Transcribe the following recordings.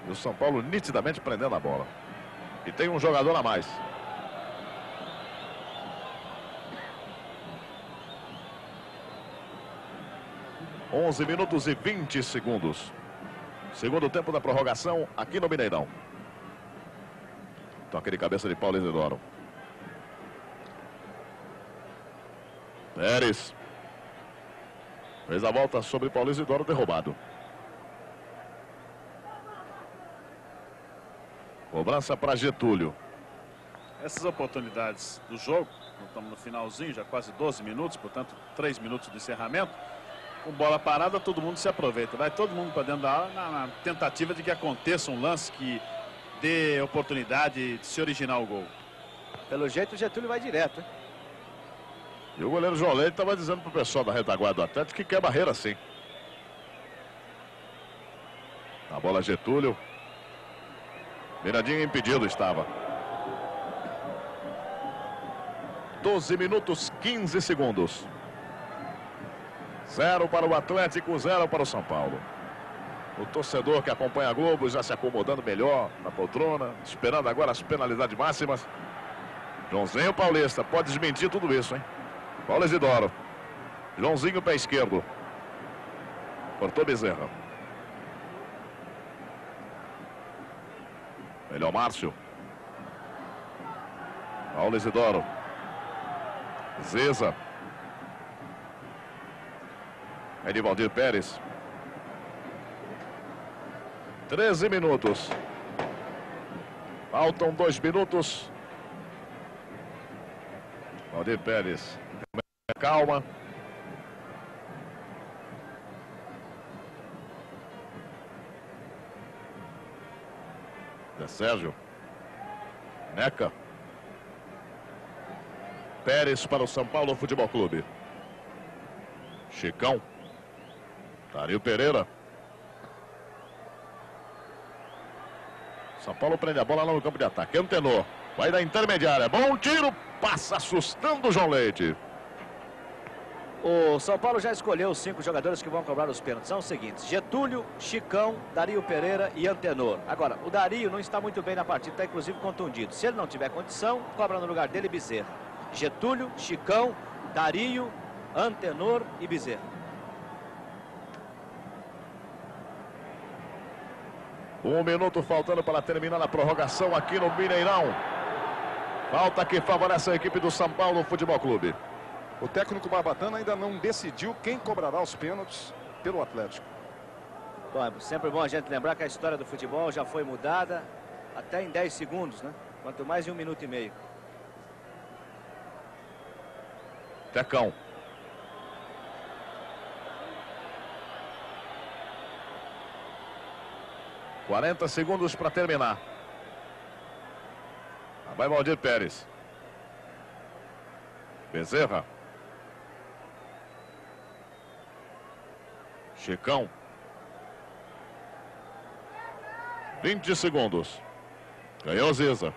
E o São Paulo nitidamente prendendo a bola. E tem um jogador a mais. (11 minutos e 20 segundos). Segundo tempo da prorrogação aqui no Mineirão. Toque de cabeça de Paulo Isidoro. Pérez. Fez a volta sobre Paulo Isidoro, derrubado. Cobrança para Getúlio. Essas oportunidades do jogo, estamos no finalzinho, já quase 12 minutos, portanto 3 minutos de encerramento. Com bola parada, todo mundo se aproveita. Vai todo mundo para dentro da área na tentativa de que aconteça um lance que dê oportunidade de se originar o gol. Pelo jeito o Getúlio vai direto, hein? E o goleiro João Leite estava dizendo para o pessoal da retaguarda do Atlético que quer barreira sim. A bola Getúlio. Miradinho impedido estava. 12 minutos 15 segundos. 0 para o Atlético, 0 para o São Paulo. O torcedor que acompanha a Globo já se acomodando melhor na poltrona, esperando agora as penalidades máximas. Joãozinho Paulista pode desmentir tudo isso, hein? Paulo Isidoro. Joãozinho, pé esquerdo. Cortou Bezerra. Melhor Márcio. Paulo Isidoro. Zeza. Edivaldir Pérez. 13 minutos. Faltam 2 minutos. Valdir Pérez. Calma. Sérgio. Neca. Pérez para o São Paulo Futebol Clube. Chicão. Dario Pereira. São Paulo prende a bola lá no campo de ataque. Antenor. Vai da intermediária. Bom tiro. Passa assustando o João Leite. O São Paulo já escolheu os 5 jogadores que vão cobrar os pênaltis. São os seguintes: Getúlio, Chicão, Dario Pereira e Antenor. Agora, o Dario não está muito bem na partida, está inclusive contundido. Se ele não tiver condição, cobra no lugar dele Bezerra. Getúlio, Chicão, Dario, Antenor e Bezerra. Um minuto faltando para terminar a prorrogação aqui no Mineirão. Falta que favorece a equipe do São Paulo Futebol Clube. O técnico Barbatana ainda não decidiu quem cobrará os pênaltis pelo Atlético. Bom, é sempre bom a gente lembrar que a história do futebol já foi mudada até em 10 segundos, né? Quanto mais em 1 minuto e meio. Tecão. (40 segundos para terminar. Vai Valdir Pérez. Bezerra. Chicão. 20 segundos. Ganhou Zeza.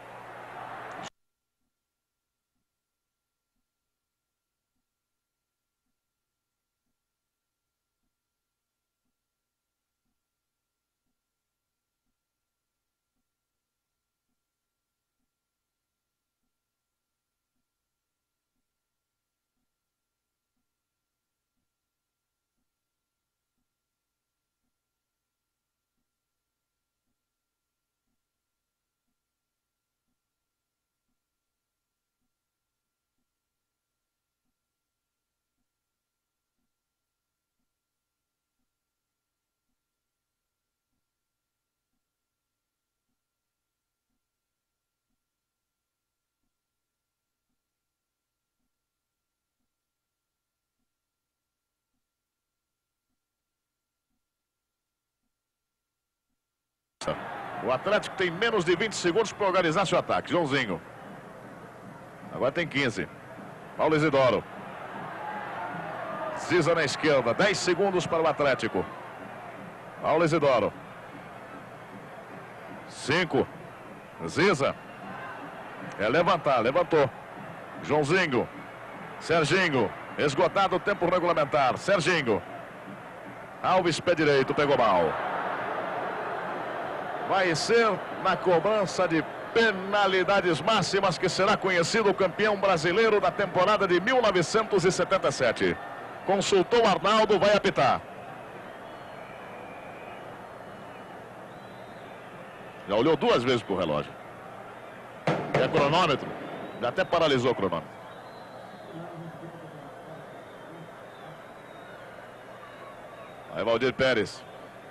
O Atlético tem menos de 20 segundos para organizar seu ataque. Joãozinho. Agora tem 15. Paulo Isidoro. Ziza na esquerda. 10 segundos para o Atlético. Paulo Isidoro. 5. Ziza. É levantar. Levantou. Joãozinho. Serginho. Esgotado o tempo regulamentar. Serginho. Alves, pé direito. Pegou mal. vai ser na cobrança de penalidades máximas que será conhecido o campeão brasileiro da temporada de 1977. Consultou Arnaldo, vai apitar. Já olhou 2 vezes pro relógio. É cronômetro. Já até paralisou o cronômetro. Aí Valdir Pérez.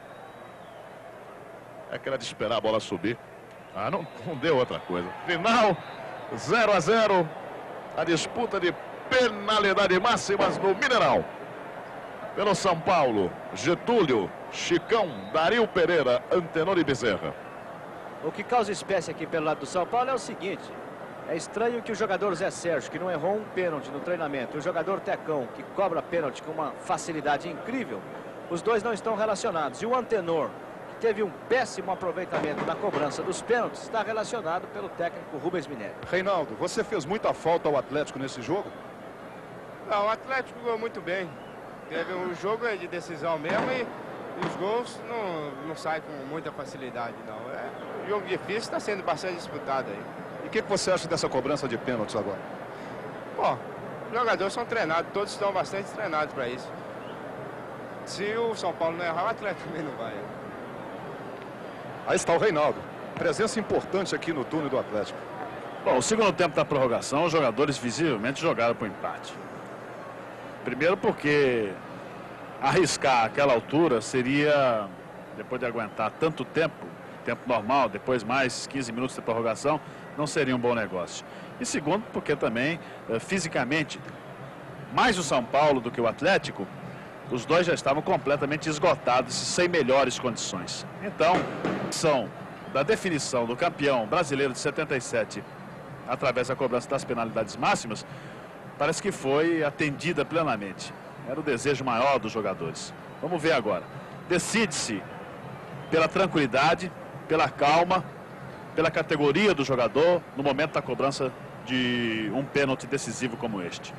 É aquela de esperar a bola subir. Ah, não deu outra coisa. Final 0 a 0. A disputa de penalidade máximas no Mineirão. Pelo São Paulo, Getúlio, Chicão, Dario Pereira, Antenor e Bezerra. O que causa espécie aqui pelo lado do São Paulo é o seguinte. É estranho que o jogador Zé Sérgio, que não errou um pênalti no treinamento, e o jogador Tecão, que cobra pênalti com uma facilidade incrível, os dois não estão relacionados. E o Antenor, que teve um péssimo aproveitamento na cobrança dos pênaltis, está relacionado pelo técnico Rubens Minelli. Reinaldo, você fez muita falta ao Atlético nesse jogo? Não, o Atlético jogou muito bem. Teve um jogo de decisão mesmo e os gols não saem com muita facilidade, não. É um jogo difícil, está sendo bastante disputado aí. E o que você acha dessa cobrança de pênaltis agora? Bom, os jogadores são treinados, todos estão bastante treinados para isso. Se o São Paulo não errar, o Atlético também não vai. Aí está o Reinaldo. Presença importante aqui no túnel do Atlético. Bom, o segundo tempo da prorrogação, os jogadores visivelmente jogaram para o empate. Primeiro porque arriscar aquela altura seria, depois de aguentar tanto tempo normal, depois mais 15 minutos de prorrogação, não seria um bom negócio. E segundo porque também, fisicamente, mais o São Paulo do que o Atlético, os dois já estavam completamente esgotados e sem melhores condições. Então, da definição do campeão brasileiro de 77 através da cobrança das penalidades máximas, parece que foi atendida plenamente. Era o desejo maior dos jogadores. Vamos ver agora. Decide-se pela tranquilidade, pela calma, pela categoria do jogador no momento da cobrança de um pênalti decisivo como este.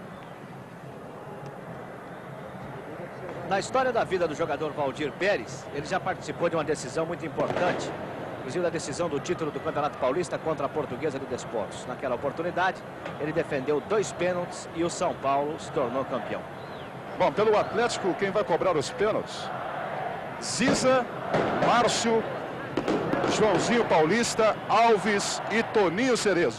Na história da vida do jogador Valdir Pérez, ele já participou de uma decisão muito importante, inclusive da decisão do título do Campeonato Paulista contra a Portuguesa de Desportos. Naquela oportunidade, ele defendeu 2 pênaltis e o São Paulo se tornou campeão. Bom, pelo Atlético, quem vai cobrar os pênaltis? Ziza, Márcio, Joãozinho Paulista, Alves e Toninho Cerezo.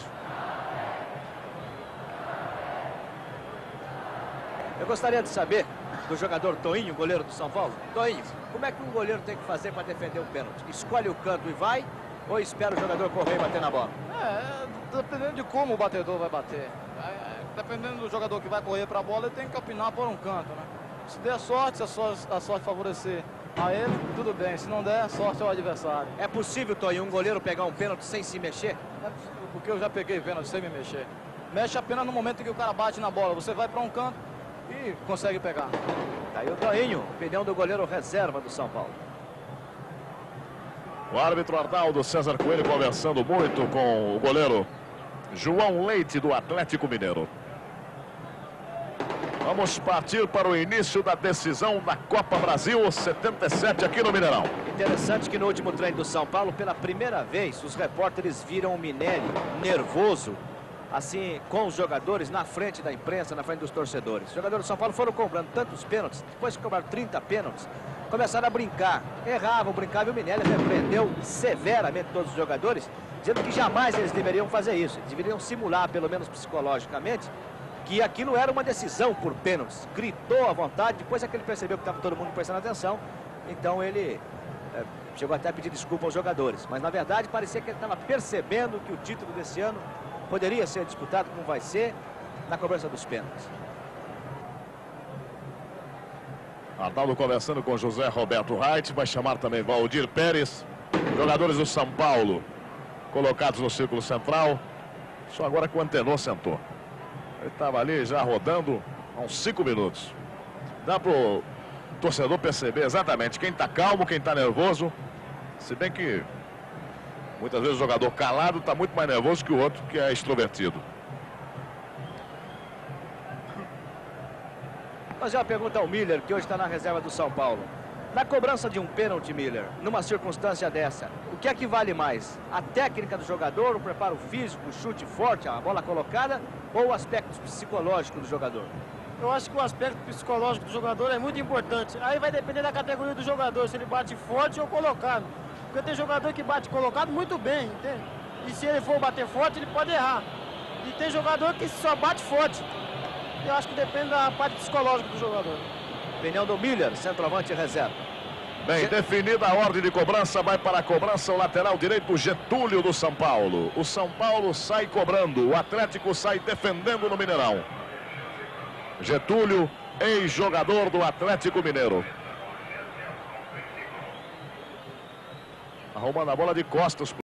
Eu gostaria de saber do jogador Toinho, goleiro do São Paulo. Toinho, como é que um goleiro tem que fazer para defender um pênalti? Escolhe o canto e vai ou espera o jogador correr e bater na bola? Dependendo de como o batedor vai bater. Dependendo do jogador que vai correr para a bola, ele tem que opinar por um canto, né? Se der sorte, se a sorte favorecer a ele, tudo bem. Se não der, sorte ao adversário. É possível, Toinho, um goleiro pegar um pênalti sem se mexer? Porque eu já peguei pênalti sem me mexer. Mexe apenas no momento em que o cara bate na bola. Você vai para um canto e consegue pegar. Tá aí o Toinho, opinião do goleiro reserva do São Paulo. O árbitro Arnaldo César Coelho conversando muito com o goleiro João Leite do Atlético Mineiro. Vamos partir para o início da decisão da Copa Brasil 77 aqui no Mineirão. Interessante que no último treino do São Paulo, pela primeira vez, os repórteres viram o Minelli nervoso, assim, com os jogadores na frente da imprensa, na frente dos torcedores. Os jogadores do São Paulo foram cobrando tantos pênaltis, depois que cobraram 30 pênaltis, começaram a brincar. Erravam, brincavam, e o Minelli repreendeu severamente todos os jogadores, dizendo que jamais eles deveriam fazer isso. Eles deveriam simular, pelo menos psicologicamente, que aquilo era uma decisão por pênaltis. Gritou à vontade, depois é que ele percebeu que estava todo mundo prestando atenção, então ele chegou até a pedir desculpa aos jogadores. Mas, na verdade, parecia que ele estava percebendo que o título desse ano poderia ser disputado, como vai ser, na cobrança dos pênaltis. Arnaldo conversando com José Roberto Reit, vai chamar também Valdir Pérez. Jogadores do São Paulo colocados no círculo central. Só agora que o Antenor sentou. Ele estava ali já rodando há uns 5 minutos. Dá para o torcedor perceber exatamente quem está calmo, quem está nervoso. Se bem que muitas vezes o jogador calado está muito mais nervoso que o outro que é extrovertido. Fazer uma pergunta ao Miller, que hoje está na reserva do São Paulo. Na cobrança de um pênalti, Miller, numa circunstância dessa, o que é que vale mais? A técnica do jogador, o preparo físico, o chute forte, a bola colocada, ou o aspecto psicológico do jogador? Eu acho que o aspecto psicológico do jogador é muito importante. Aí vai depender da categoria do jogador, se ele bate forte ou colocado. Porque tem jogador que bate colocado muito bem, entende? E se ele for bater forte, ele pode errar. E tem jogador que só bate forte. Eu acho que depende da parte psicológica do jogador. Opinião do Miller, centroavante reserva. Bem, definida a ordem de cobrança, vai para a cobrança o lateral direito Getúlio do São Paulo. O São Paulo sai cobrando, o Atlético sai defendendo no Mineirão. Getúlio, ex-jogador do Atlético Mineiro. Arrumando a bola de costas.